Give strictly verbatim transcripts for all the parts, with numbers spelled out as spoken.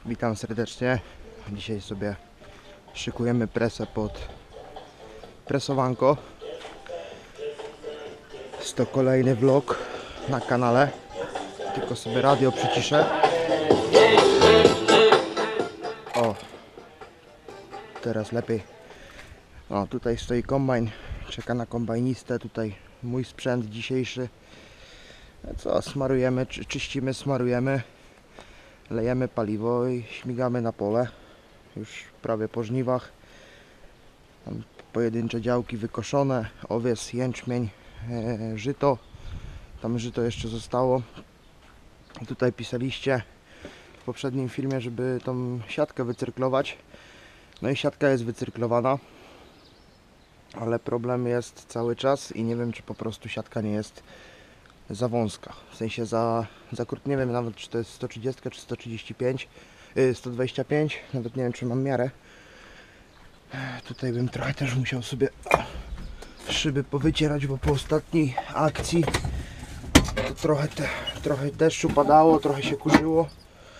Witam serdecznie. Dzisiaj sobie szykujemy presę pod presowanko. Jest to kolejny vlog na kanale. Tylko sobie radio przyciszę. O, teraz lepiej. O, tutaj stoi kombajn. Czeka na kombajnistę. Tutaj mój sprzęt dzisiejszy. Co, smarujemy, czy, czyścimy, smarujemy. Lejemy paliwo i śmigamy na pole. Już prawie po żniwach. Tam pojedyncze działki wykoszone. Owies, jęczmień, e, żyto. Tam żyto jeszcze zostało. I tutaj pisaliście w poprzednim filmie, żeby tą siatkę wycyrklować. No i siatka jest wycyrklowana. Ale problem jest cały czas i nie wiem, czy po prostu siatka nie jest za wąska, w sensie za, za krótko, nie wiem nawet czy to jest sto trzydzieści czy sto trzydzieści pięć, yy, sto dwadzieścia pięć, nawet nie wiem czy mam miarę. Tutaj bym trochę też musiał sobie szyby powycierać, bo po ostatniej akcji to trochę, te, trochę deszczu padało, trochę się kurzyło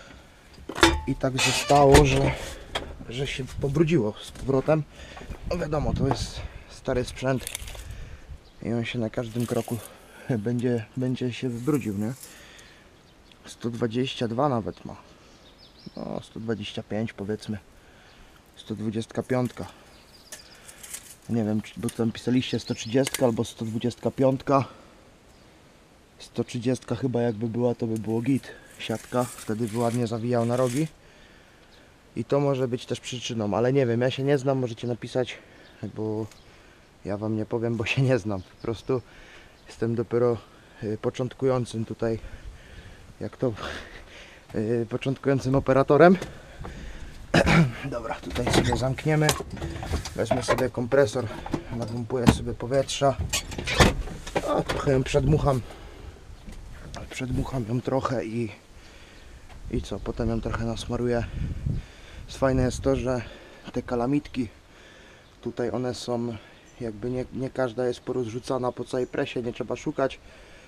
i tak zostało, że, że się pobrudziło z powrotem. No wiadomo, to jest stary sprzęt i on się na każdym kroku będzie, będzie się wybrudził, nie? sto dwadzieścia dwa nawet ma. No, sto dwadzieścia pięć powiedzmy. sto dwadzieścia pięć. Nie wiem, bo tam pisaliście sto trzydzieści albo sto dwadzieścia pięć. sto trzydzieści chyba jakby była, to by było git. Siatka, wtedy by ładnie zawijał na rogi. I to może być też przyczyną, ale nie wiem, ja się nie znam, możecie napisać, bo ja wam nie powiem, bo się nie znam. Po prostu jestem dopiero y, początkującym tutaj, jak to, y, początkującym operatorem. Dobra, tutaj sobie zamkniemy. Wezmę sobie kompresor, napompuję sobie powietrza. O, trochę ją przedmucham. Przedmucham ją trochę i, i co, potem ją trochę nasmaruję. Fajne jest to, że te kalamitki, tutaj one są, jakby nie, nie każda jest porozrzucana po całej presie, nie trzeba szukać,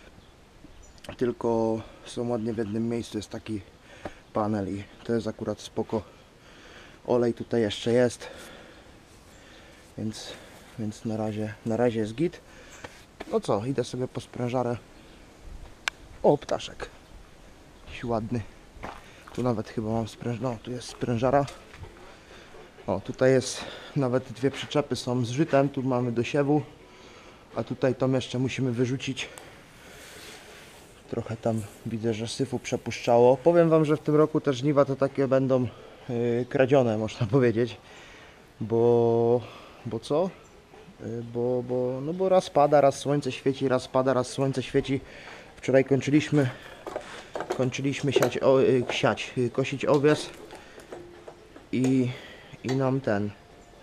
tylko są ładnie w jednym miejscu, jest taki panel i to jest akurat spoko. Olej tutaj jeszcze jest, więc, więc na razie, na razie jest git. No co, idę sobie po sprężarę. O, ptaszek, jakiś ładny. Tu nawet chyba mam spręż... no tu jest sprężara. O, tutaj jest nawet dwie przyczepy są z żytem, tu mamy do siewu, a tutaj to jeszcze musimy wyrzucić. Trochę tam widzę, że syfu przepuszczało. Powiem wam, że w tym roku te żniwa to takie będą yy, kradzione, można powiedzieć. Bo... bo co? Yy, bo, bo, no bo raz pada, raz słońce świeci, raz pada, raz słońce świeci. Wczoraj kończyliśmy kończyliśmy siać, o, yy, siać yy, kosić owies i, i nam ten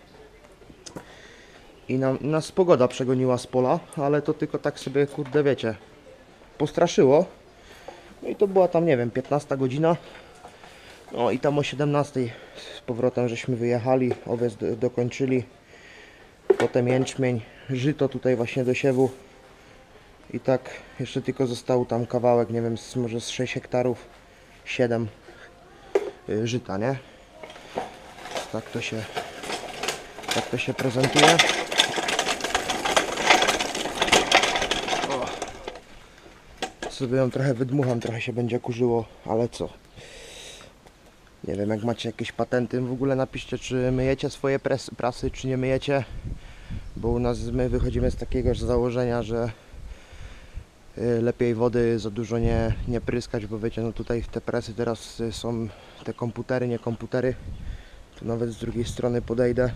i nam, nas pogoda przegoniła z pola, ale to tylko tak sobie, kurde, wiecie, postraszyło. No i to była tam, nie wiem, piętnasta godzina. No i tam o siedemnastej z powrotem żeśmy wyjechali, owiec do, dokończyli. Potem jęczmień, żyto tutaj właśnie do siewu. I tak jeszcze tylko został tam kawałek, nie wiem, z, może z sześć hektarów, siedem y, żyta, nie? Tak to się, tak to się prezentuje. O. Sobie ją trochę wydmucham, trochę się będzie kurzyło, ale co? Nie wiem, jak macie jakieś patenty, w ogóle napiszcie, czy myjecie swoje pres, prasy, czy nie myjecie. Bo u nas my wychodzimy z takiego założenia, że lepiej wody za dużo nie, nie pryskać, bo wiecie, no tutaj te presy teraz są te komputery, nie komputery. Tu nawet z drugiej strony podejdę.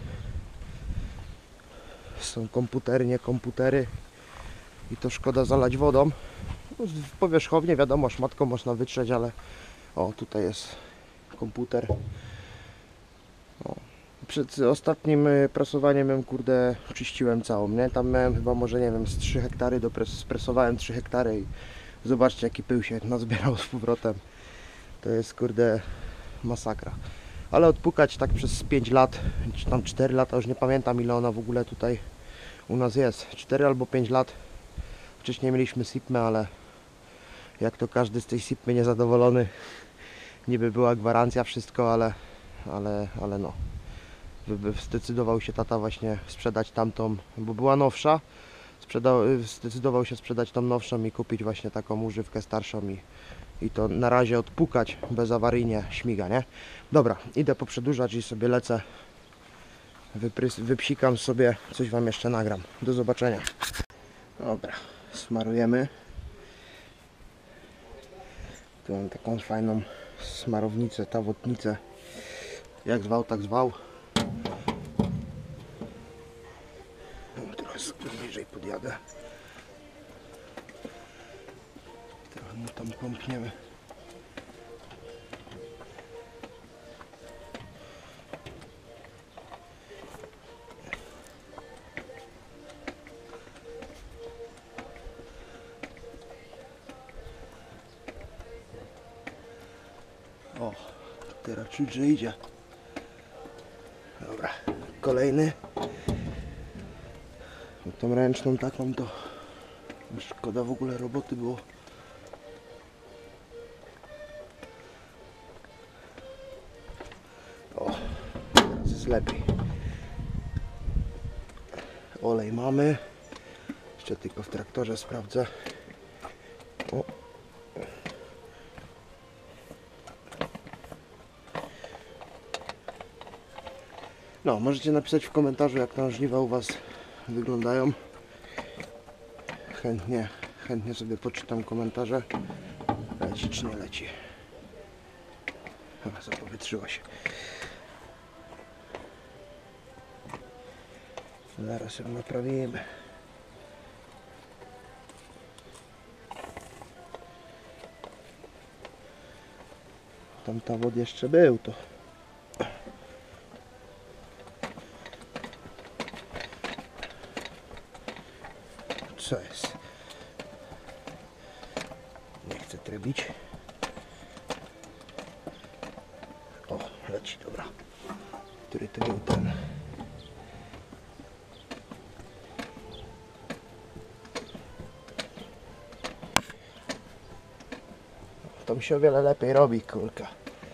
Są komputery, nie komputery. I to szkoda zalać wodą. W powierzchownie wiadomo, szmatką można wytrzeć, ale o, tutaj jest komputer. O. Przed ostatnim prasowaniem ją, kurde, czyściłem całą, nie? Tam miałem chyba może, nie wiem, z trzy hektary, dopres, spresowałem trzy hektary i zobaczcie, jaki pył się nazbierał z powrotem. To jest, kurde, masakra. Ale odpukać tak przez pięć lat, czy tam cztery lata, już nie pamiętam, ile ona w ogóle tutaj u nas jest. cztery albo pięć lat. Wcześniej mieliśmy sipmę, ale jak to każdy z tej sipmy niezadowolony, niby była gwarancja, wszystko, ale, ale, ale no. Wy- wy- Zdecydował się tata właśnie sprzedać tamtą, bo była nowsza. Sprzedał, zdecydował się sprzedać tą nowszą i kupić właśnie taką używkę starszą i, i to na razie odpukać bezawaryjnie śmiga, nie? Dobra, idę poprzedłużać i sobie lecę. Wyprys, wypsikam sobie, coś Wam jeszcze nagram. Do zobaczenia. Dobra, smarujemy. Tu mam taką fajną smarownicę, tawotnicę. Jak zwał, tak zwał. No, trochę bliżej podjadę. Trochę mu tam kąpniemy. O, teraz czuć, że idzie. Dobra, kolejny. Tą ręczną taką to szkoda w ogóle roboty było. O, teraz jest lepiej. Olej mamy. Jeszcze tylko w traktorze sprawdzę. O. No, możecie napisać w komentarzu, jak tam żniwa u Was wyglądają. Chętnie, chętnie sobie poczytam komentarze. Leci czy nie leci. Chyba zapowietrzyło się. Zaraz ją naprawimy. Tam ta wód jeszcze był, to co jest? Nie chcę trybić. O, leci, dobra. Który to był ten? To mi się o wiele lepiej robi, kurka.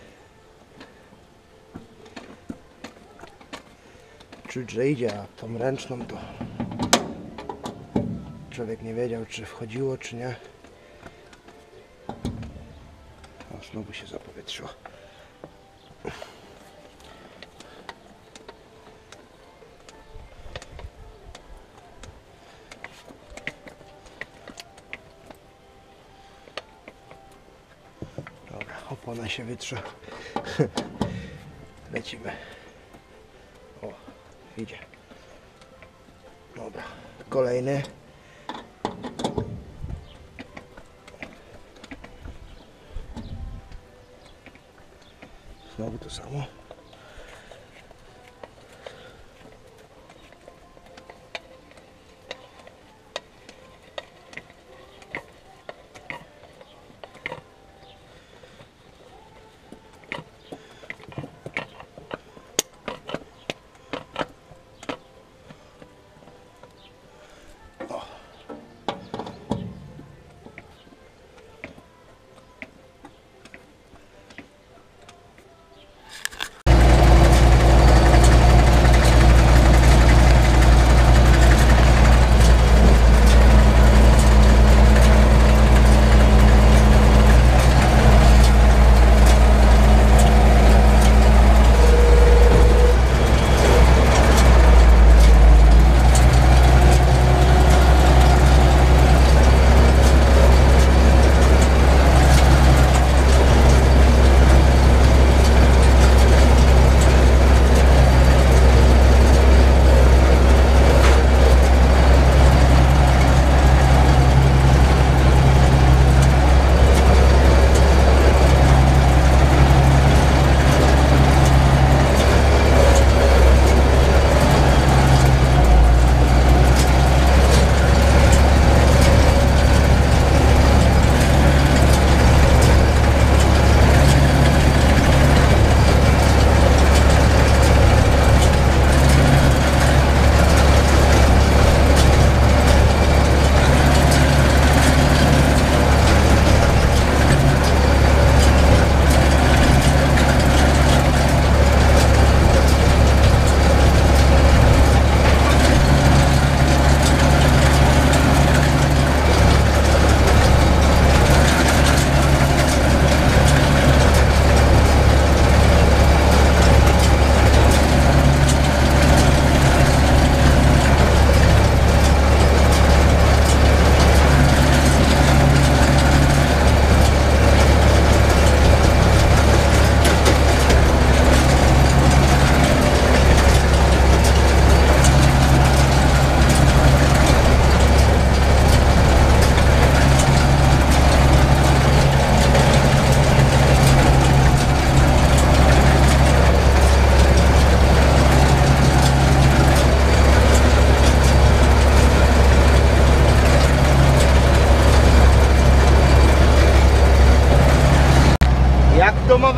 Czuć, że idzie, a tą ręczną to człowiek nie wiedział, czy wchodziło, czy nie. O, znowu się zapowietrzyło. Dobra, opona się wytrze. Lecimy. O, idzie. Dobra, kolejny. Znowu to samo.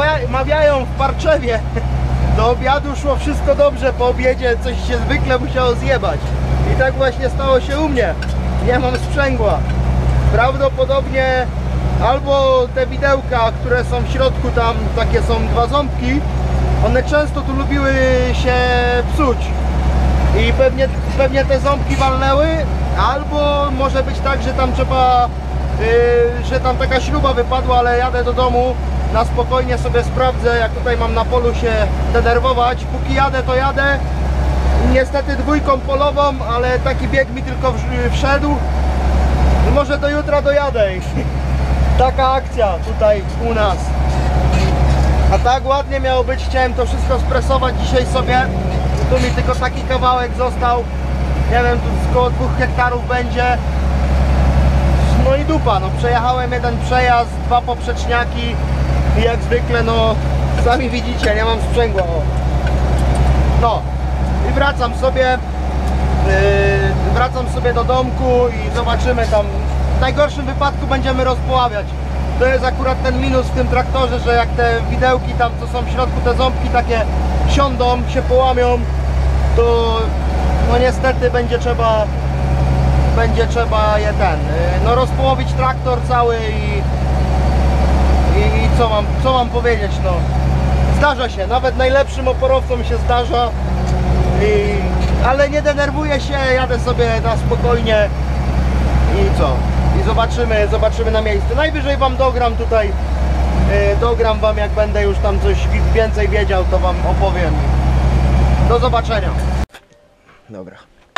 mawia, mawiają w Parczewie. Do obiadu szło wszystko dobrze, po obiedzie coś się zwykle musiało zjebać. I tak właśnie stało się u mnie. Nie mam sprzęgła. Prawdopodobnie albo te widełka, które są w środku, tam takie są dwa ząbki, one często tu lubiły się psuć. I pewnie, pewnie te ząbki walnęły, albo może być tak, że tam trzeba, yy, że tam taka śruba wypadła, ale jadę do domu, na spokojnie sobie sprawdzę, jak tutaj mam na polu się denerwować. Póki jadę, to jadę. Niestety dwójką polową, ale taki bieg mi tylko wszedł. Może do jutra dojadę. Taka akcja tutaj u nas. A tak ładnie miało być, chciałem to wszystko stresować dzisiaj sobie. Tu mi tylko taki kawałek został. Nie wiem, tu około dwóch hektarów będzie. No i dupa, no przejechałem jeden przejazd, dwa poprzeczniaki i jak zwykle, no sami widzicie, nie mam sprzęgła. O. No i wracam sobie, yy, wracam sobie do domku i zobaczymy tam. W najgorszym wypadku będziemy rozpoławiać. To jest akurat ten minus w tym traktorze, że jak te widełki tam, co są w środku, te ząbki takie siądą, się połamią, to no niestety będzie trzeba będzie trzeba je ten, no rozpołowić traktor cały i, i, i co mam, co mam powiedzieć, no zdarza się, nawet najlepszym oporowcom się zdarza, i, ale nie denerwuję się, jadę sobie na spokojnie i co, i zobaczymy, zobaczymy na miejscu. Najwyżej wam dogram tutaj, yy, dogram wam, jak będę już tam coś więcej wiedział, to wam opowiem. Do zobaczenia. Dobra.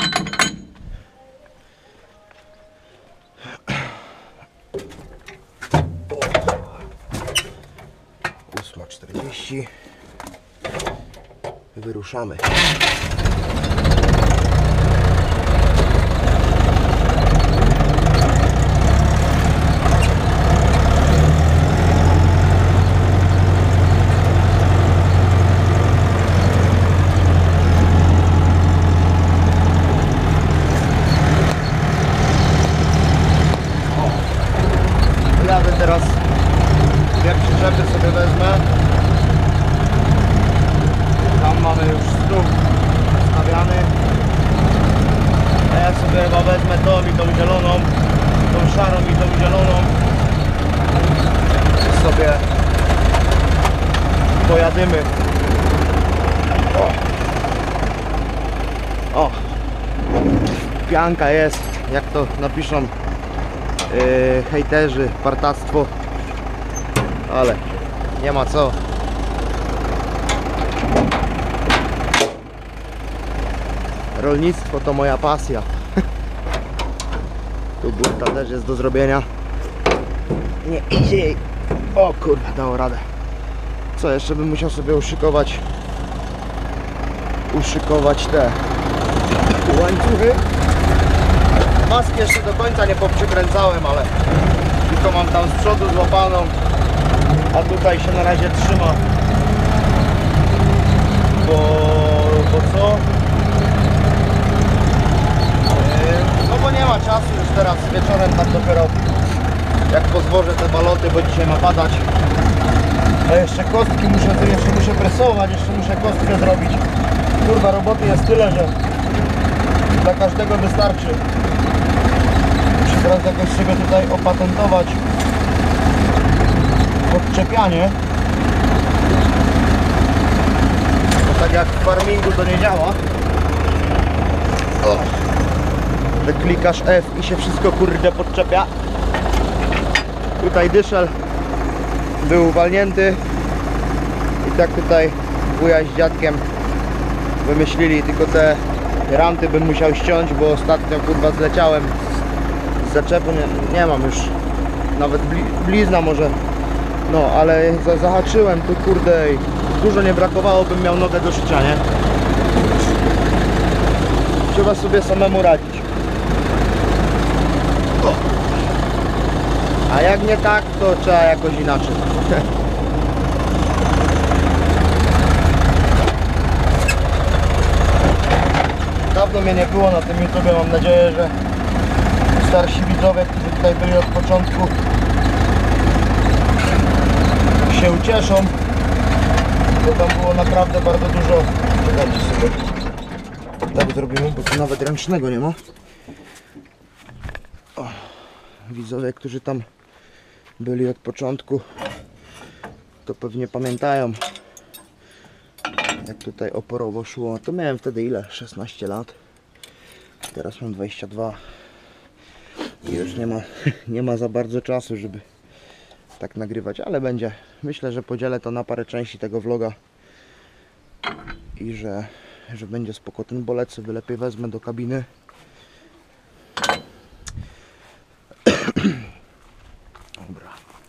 ósma czterdzieści. Wyruszamy. Jadę teraz, jak przyczepy sobie wezmę. Tam mamy już stóp stawiany. A ja sobie chyba wezmę tą i tą zieloną, tą szarą i tą zieloną. I sobie pojadymy. O! O! Pianka jest, jak to napiszą Yy, hejterzy, partactwo, ale nie ma co. Rolnictwo to moja pasja. Tu burta też jest do zrobienia. Nie idzie jej. O kurwa, dało radę. Co, jeszcze bym musiał sobie uszykować uszykować te łańcuchy. Maski jeszcze do końca nie poprzykręcałem, ale tylko mam tam z przodu złapaną, a tutaj się na razie trzyma, bo, bo co? Yy, no bo nie ma czasu już teraz wieczorem, tam dopiero jak pozwożę te baloty, bo dzisiaj ma padać. A jeszcze kostki muszę, jeszcze muszę presować, jeszcze muszę kostkę zrobić. Kurwa, roboty jest tyle, że dla każdego wystarczy. Teraz jakoś sobie tutaj opatentować podczepianie, bo tak jak w farmingu to nie działa. O. Że klikasz F i się wszystko kurde podczepia. Tutaj dyszel był uwalnięty i tak tutaj wuja z dziadkiem wymyślili, tylko te ranty bym musiał ściąć, bo ostatnio kurwa zleciałem z zaczepu, nie, nie mam już nawet bli, blizna może, no ale za, zahaczyłem tu kurde i dużo nie brakowało, bym miał nogę do szycia, nie? Trzeba sobie samemu radzić. O. A jak nie tak, to trzeba jakoś inaczej. Dawno mnie nie było na tym YouTubie, mam nadzieję, że starsi widzowie, którzy tutaj byli od początku, się ucieszą. bo tam było naprawdę bardzo dużo. Czekajcie sobie. Tak zrobimy, bo tu nawet ręcznego nie ma. O, widzowie, którzy tam byli od początku, to pewnie pamiętają, jak tutaj oporowo szło. To miałem wtedy ile? szesnaście lat. Teraz mam dwadzieścia dwa. I już nie ma, nie ma za bardzo czasu, żeby tak nagrywać, ale będzie. Myślę, że podzielę to na parę części tego vloga i że, że będzie spoko. Ten bolec sobie lepiej wezmę do kabiny. Dobra.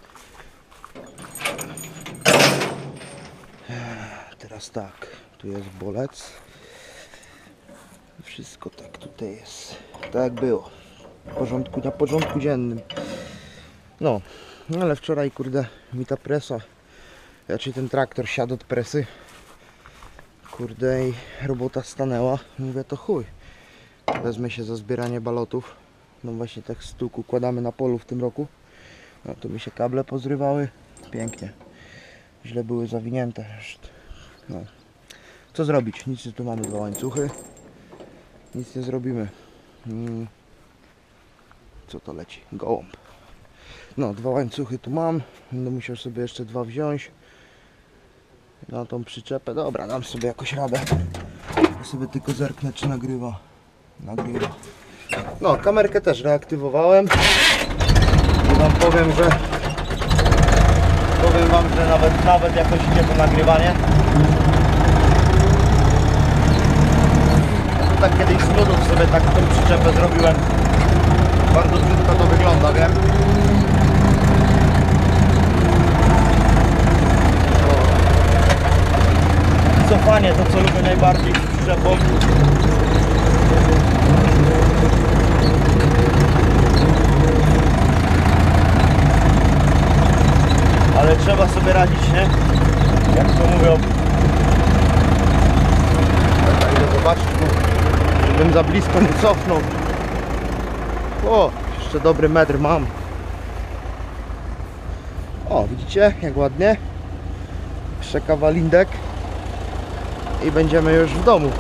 Teraz tak, tu jest bolec. Wszystko tak tutaj jest, tak jak było. W porządku, na porządku dziennym. No, ale wczoraj, kurde, mi ta presa, raczej ten traktor siadł od presy. Kurde, i robota stanęła. Mówię, to chuj. Wezmę się za zbieranie balotów. No właśnie tak stół układamy na polu w tym roku. No tu mi się kable pozrywały. Pięknie. Źle były zawinięte. No. Co zrobić? Nic, tu mamy dwa łańcuchy. Nic nie zrobimy. Hmm. Co to leci? Gołąb. No, dwa łańcuchy tu mam. Będę musiał sobie jeszcze dwa wziąć na tą przyczepę. Dobra, dam sobie jakoś radę. Ja sobie tylko zerknę, czy nagrywa. Nagrywa. No, kamerkę też reaktywowałem. I wam powiem, że powiem wam, że nawet, nawet jakoś idzie to nagrywanie. Ja to tak kiedyś z nudów sobie tak tą przyczepę zrobiłem. Bardzo brzydko to wygląda, wiem. Cofanie to, co lubię najbardziej z przyczepą. Ale trzeba sobie radzić, nie? Jak to mówią. Dobra, idę zobaczyć, żebym za blisko nie cofnął. O, jeszcze dobry metr mam. O, widzicie, jak ładnie. Jeszcze kawalindek i będziemy już w domu.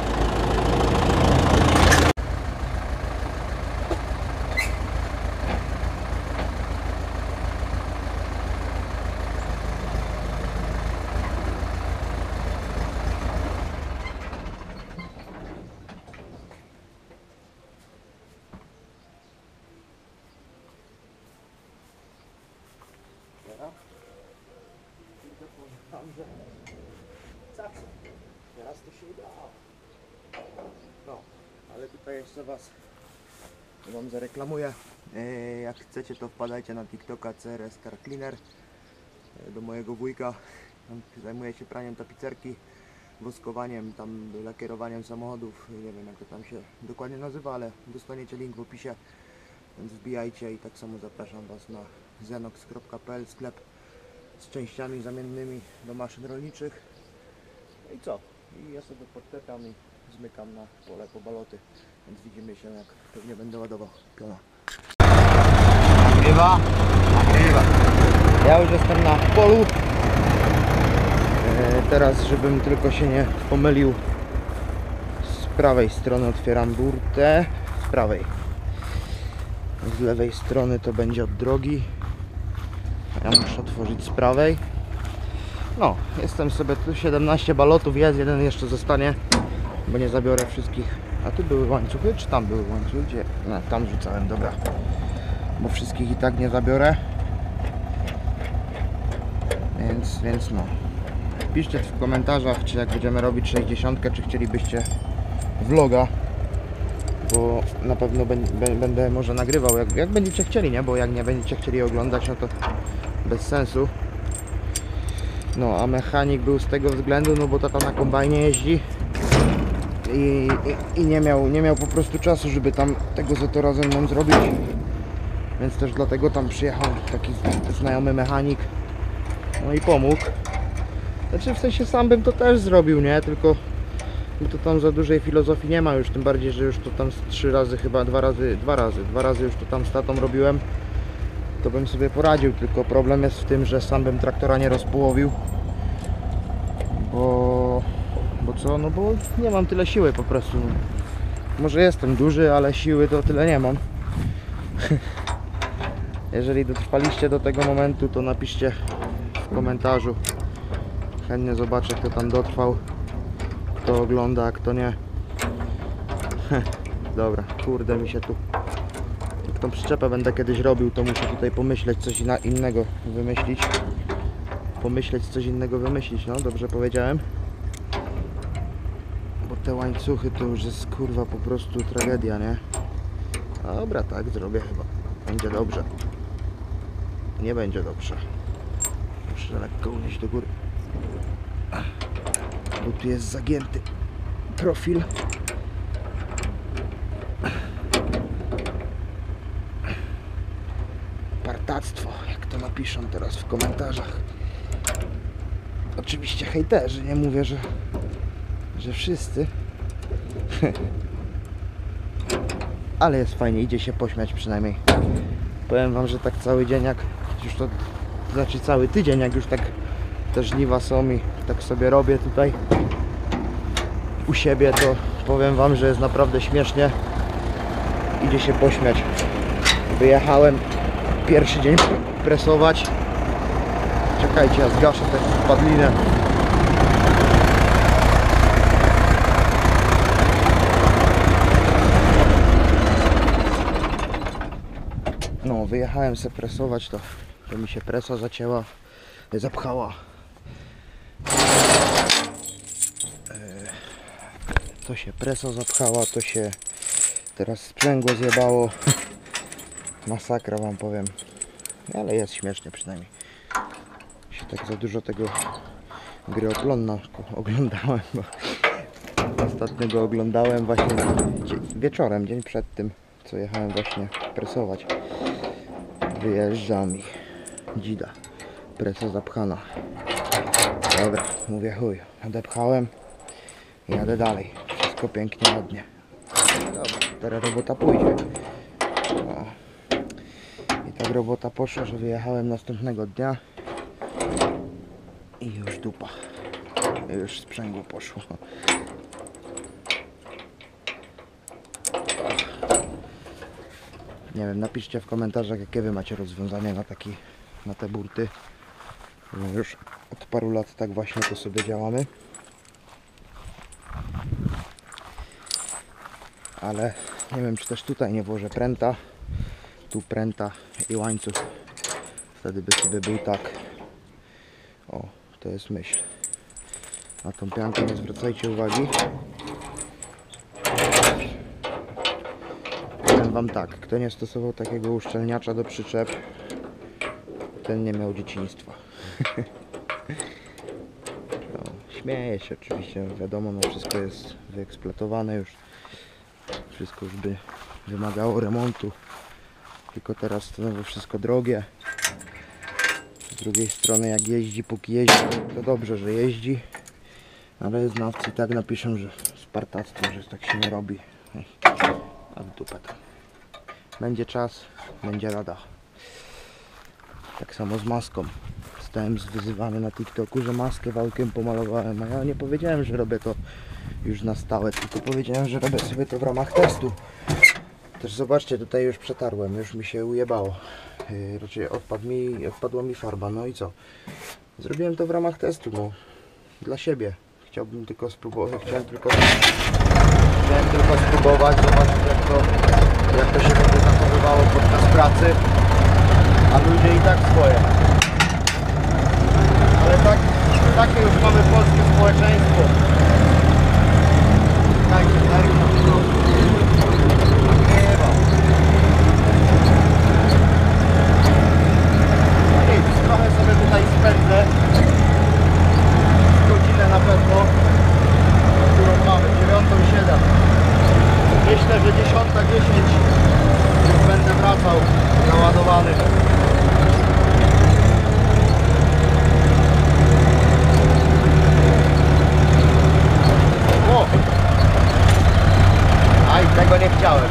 Teraz to się udało. No, ale tutaj jeszcze was wam zareklamuję. Jak chcecie, to wpadajcie na TikToka C R S Car Cleaner do mojego wujka. Zajmuje się praniem tapicerki, woskowaniem, tam lakierowaniem samochodów. Nie wiem, jak to tam się dokładnie nazywa, ale dostaniecie link w opisie, więc wbijajcie. I tak samo zapraszam was na zenox kropka p l, sklep z częściami zamiennymi do maszyn rolniczych. I co? I ja sobie podczepiam i zmykam na pole po baloty, więc widzimy się, jak pewnie będę ładował piona. Nagrywa, nagrywa. Ja już jestem na polu. E, teraz, żebym tylko się nie pomylił, z prawej strony otwieram burtę. Z prawej. Z lewej strony to będzie od drogi. Ja muszę otworzyć z prawej. No, jestem sobie tu, siedemnaście balotów jest, jeden jeszcze zostanie, bo nie zabiorę wszystkich. A tu były łańcuchy, czy tam były łańcuchy? Gdzie? No, tam rzucałem, dobra. Bo wszystkich i tak nie zabiorę. Więc, więc no. Piszcie w komentarzach, czy jak będziemy robić sześćdziesiątkę, czy chcielibyście vloga. Bo na pewno będę może nagrywał, jak, jak będziecie chcieli, nie? Bo jak nie będziecie chcieli oglądać, no to bez sensu. No, a mechanik był z tego względu, no bo tata na kombajnie jeździ i, i, i nie miał, nie miał po prostu czasu, żeby tam tego zatora ze mną zrobić, więc też dlatego tam przyjechał taki znajomy mechanik, no i pomógł. Znaczy w sensie sam bym to też zrobił, nie? Tylko to tam za dużej filozofii nie ma już, tym bardziej, że już to tam trzy razy chyba, dwa razy, dwa razy, dwa razy już to tam z tatą robiłem. To bym sobie poradził, tylko problem jest w tym, że sam bym traktora nie rozpołowił, Bo, bo co? No bo nie mam tyle siły po prostu. No. Może jestem duży, ale siły to tyle nie mam. Jeżeli dotrwaliście do tego momentu, to napiszcie w komentarzu. Chętnie zobaczę, kto tam dotrwał, kto ogląda, a kto nie. Dobra, kurde mi się tu... Jak tą przyczepę będę kiedyś robił, to muszę tutaj pomyśleć coś inna, innego wymyślić. Pomyśleć coś innego wymyślić, no dobrze powiedziałem. Bo te łańcuchy to już jest kurwa po prostu tragedia, nie? Dobra, tak zrobię chyba. Będzie dobrze. Nie będzie dobrze. Muszę lekko unieść do góry. Bo tu jest zagięty profil. Partactwo, jak to napiszą teraz w komentarzach. Oczywiście hejterzy, nie mówię, że, że wszyscy. Ale jest fajnie, idzie się pośmiać przynajmniej. Powiem wam, że tak cały dzień, jak już to znaczy cały tydzień, jak już tak te żniwa są i tak sobie robię tutaj u siebie, to powiem wam, że jest naprawdę śmiesznie. Idzie się pośmiać. Wyjechałem pierwszy dzień presować. Czekajcie, ja zgaszę tę padlinę. No, wyjechałem se presować, to, to mi się presa zacięła, zapchała. To się presa zapchała, to się teraz sprzęgło zjebało. Masakra wam powiem. Ale jest śmiesznie przynajmniej. Się tak za dużo tego gry ogląda, oglądałem, bo ostatnio go oglądałem właśnie wieczorem, dzień przed tym, co jechałem właśnie presować. Wyjeżdżam i dzida, presa zapchana. Dobra, mówię chuj, odepchałem i jadę dalej. Wszystko pięknie, ładnie. Dobra, teraz robota pójdzie. No. I tak robota poszła, że wyjechałem następnego dnia i już dupa. I już sprzęgło poszło. Nie wiem, napiszcie w komentarzach, jakie wy macie rozwiązanie na taki, na te burty. Już od paru lat tak właśnie to sobie działamy. Ale nie wiem, czy też tutaj nie włożę pręta. Tu pręta i łańcuch. Wtedy by sobie był tak. O, to jest myśl. Na tą piankę nie zwracajcie uwagi. Powiem wam tak, kto nie stosował takiego uszczelniacza do przyczep, ten nie miał dzieciństwa. No, śmieję się oczywiście, wiadomo, no wszystko jest wyeksploatowane już. Wszystko już by wymagało remontu. Tylko teraz to znowu wszystko drogie. Z drugiej strony, jak jeździ, póki jeździ, to dobrze, że jeździ. Ale znawcy i tak napiszą, że spartactwo, że tak się nie robi. A w dupę tam. Będzie czas, będzie rada. Tak samo z maską. Zostałem zwyzywany na TikToku, że maskę wałkiem pomalowałem. A ja nie powiedziałem, że robię to już na stałe, tylko powiedziałem, że robię sobie to w ramach testu. Też zobaczcie, tutaj już przetarłem, już mi się ujebało. Yy, raczej odpadł mi, odpadła mi farba, no i co? Zrobiłem to w ramach testu, no. Dla siebie. Chciałbym tylko spróbować, chciałem tylko, chciałem tylko spróbować, zobaczyć jak to, jak to się będzie zachowywało podczas pracy. A ludzie i tak swoje. Ale tak, takie już mamy polskie społeczeństwo. Tak, tak, no. Nagrywa. No nic, trochę sobie tutaj spędzę. Godzinę na pewno, którą mamy, dziewiątą siedem. Myślę, że dziesiąta dziesięć już będę wracał naładowany. O! Aj, tego nie chciałem.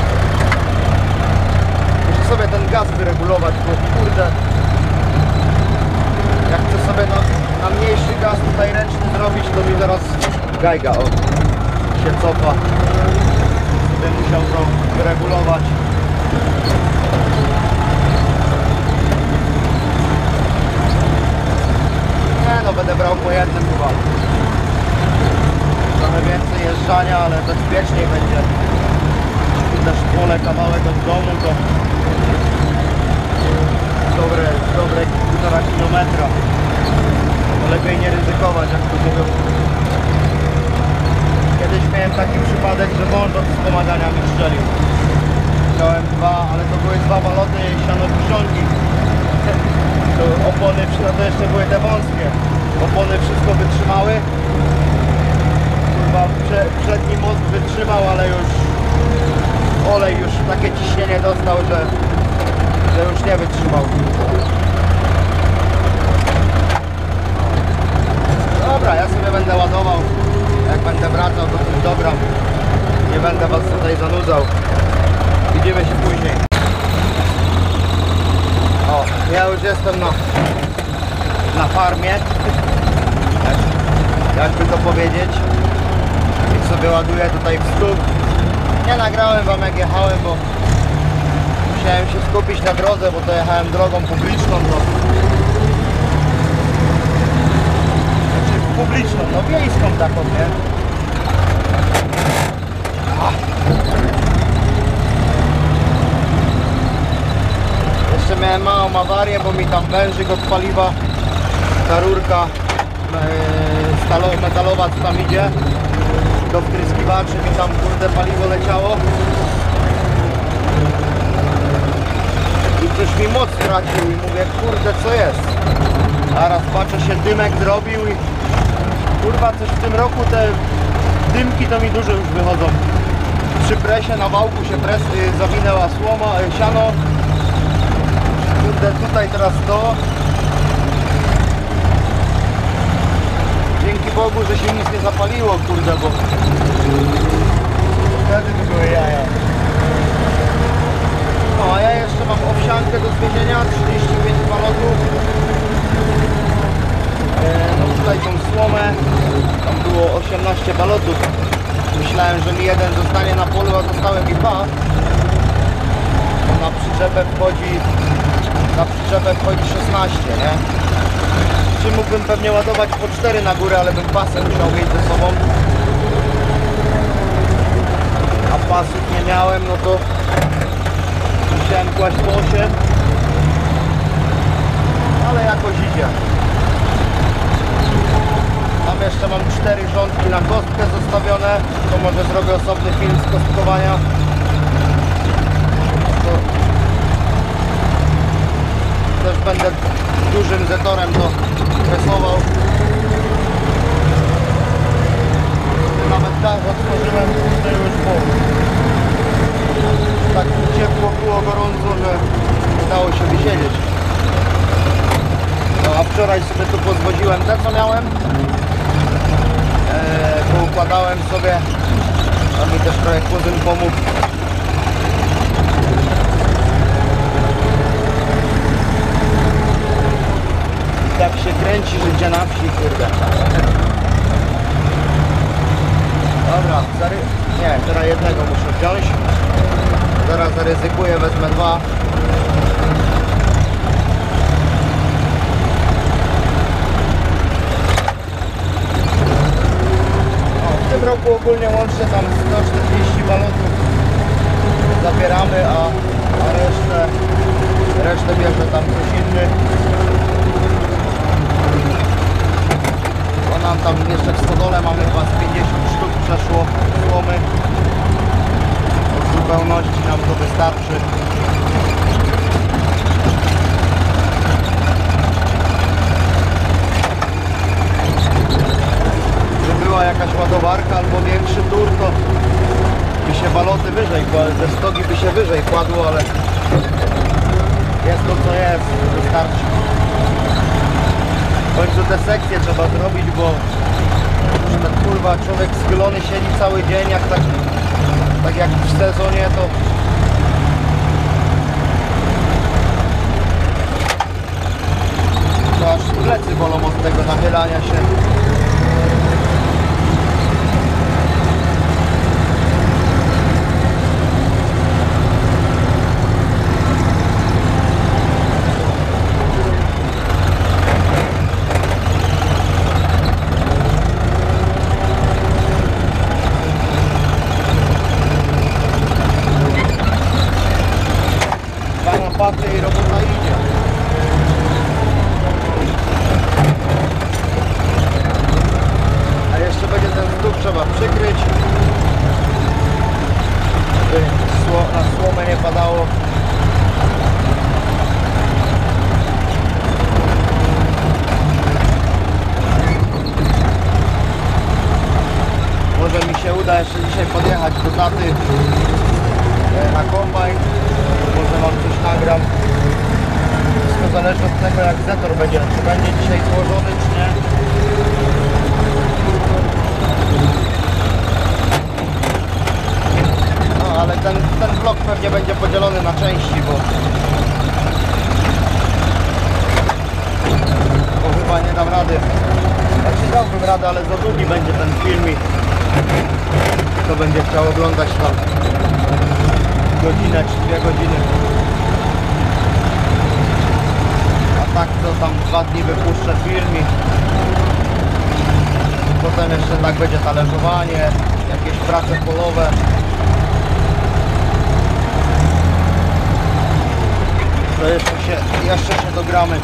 Muszę sobie ten gaz wyregulować, bo kurde, jak chcę sobie na, na mniejszy gaz tutaj ręczny zrobić, zaraz gajga o, się cofa. Będę musiał to wyregulować. Nie no, będę brał po jednym chyba. Trochę więcej jeżdżania, ale bezpieczniej będzie. Tu też pole kawałek od domu, to dobre, dobre półtora kilometra. Lepiej nie ryzykować, jak to mówią. Kiedyś miałem taki przypadek, że wąż od wspomagania mi strzelił. Miałem dwa, ale to były dwa baloty sianopiszonki. To opony, no to jeszcze były te wąskie. Opony wszystko wytrzymały. Kurwa, prze, przedni most wytrzymał, ale już olej już takie ciśnienie dostał, że, że już nie wytrzymał. Dobra, ja sobie będę ładował. Jak będę wracał, to coś dogram. Nie będę was tutaj zanudzał. Widzimy się później. O, ja już jestem na, na farmie. Jak, jakby to powiedzieć. I sobie ładuję tutaj w stóp. Nie nagrałem wam jak jechałem, bo musiałem się skupić na drodze, bo to jechałem drogą publiczną. No. Publiczną, no wiejską taką, nie? Ach. Jeszcze miałem małą awarię, bo mi tam wężyk od paliwa, ta rurka yy, stalowa, metalowa, co tam idzie do wtryskiwaczy, mi tam kurde paliwo leciało i coś mi moc stracił i mówię, kurde, co jest? A raz patrzę, się dymek zrobił i kurwa, coś w tym roku te dymki to mi duże już wychodzą. Przy presie na wałku się pres, y, zawinęła słoma, y, siano. Kurde, tutaj teraz to. Dzięki Bogu, że się nic nie zapaliło, kurde, bo wtedy to były jaja. No, a ja jeszcze mam owsiankę do zwiezienia, trzydzieści pięć balotów. No tutaj tą słomę, tam było osiemnaście balotów. Myślałem, że mi jeden zostanie na polu, a zostały mi dwa. Na przyczepę wchodzi, na przyczepę wchodzi szesnaście, nie? Czy mógłbym pewnie ładować po cztery na górę, ale bym pasem musiał mieć ze sobą. A pasów nie miałem, no to musiałem kłaść po osiem. Ale jakoś idzie. Tam jeszcze mam cztery rządki na kostkę zostawione. To może zrobię osobny film z kostkowania. To też będę dużym zetorem to kresował. Nawet dach otworzyłem, to już po. Tak ciepło było, gorąco, że udało się wysiedzieć. No a wczoraj sobie tu pozwoziłem te, co miałem. Eee, poukładałem sobie, a mi też trochę kuzyn pomógł. Tak się kręci życie na wsi, kurde. Dobra, zary... nie, teraz jednego muszę wziąć. Zaraz zaryzykuję, wezmę dwa. W tym roku ogólnie łącznie tam sto czterdzieści balotów zabieramy, a, a resztę, resztę bierze tam ktoś inny. Bo nam tam jeszcze w stodole mamy chyba z pięćdziesiąt sztuk przeszło słomy. W zupełności nam to wystarczy. Była jakaś ładowarka albo większy tur, to by się baloty wyżej, te stogi by się wyżej kładło, ale jest to co jest, wystarczy. W końcu te sekcje trzeba zrobić, bo że tak kurwa człowiek schylony siedzi cały dzień, jak tak, tak jak w sezonie, to to aż plecy bolą od tego nachylania się. trzeba przykryć, żeby na słomę nie padało. Może mi się uda jeszcze dzisiaj podjechać do taty na kombajn, może wam coś nagram. Wszystko zależy od tego, jak Zetor będzie, czy będzie dzisiaj złożony, czy nie. No ale ten, ten vlog pewnie będzie podzielony na części, bo, bo chyba nie dam rady. Znaczy dałbym radę, ale za długi będzie ten filmik. Kto będzie chciał oglądać tam godzinę czy dwie godziny. A tak to tam dwa dni wypuszczę filmik. Potem jeszcze tak będzie talerzowanie, jakieś prace polowe. To jeszcze się, jeszcze się dogramy.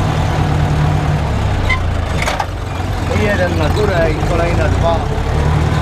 Jeden na górę i kolejne dwa